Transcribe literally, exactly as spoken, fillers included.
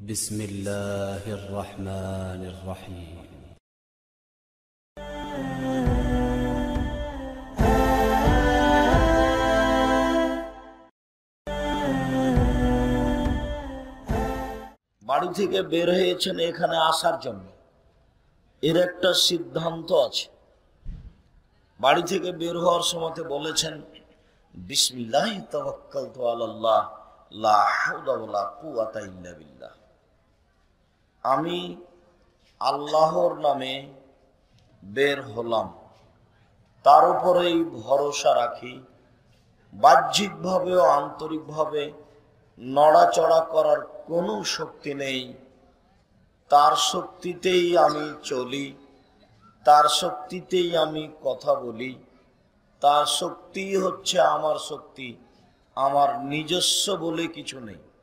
বিসমিল্লাহির রহমানির রহিম। বাড়ি থেকে বের হয়েছেন এখানে আসার জন্য, এর একটা সিদ্ধান্ত আছে। বাড়ি থেকে বের হওয়ার সময় বলেছেন বিসমিল্লাহি তাওয়াক্কালতু আলাল্লাহ লা হাওলা ওয়ালা কুওয়াতা ইল্লা বিল্লাহ। আমি আল্লাহর নামে বের হলাম, তার উপরেই ভরসা রাখি। বাহ্যিকভাবে ও আন্তরিকভাবে নড়াচড়া করার কোনো শক্তি নেই, তার শক্তিতেই আমি চলি, তার শক্তিতেই আমি কথা বলি, তার শক্তি হচ্ছে আমার শক্তি, আমার নিজস্ব বলে কিছু নেই।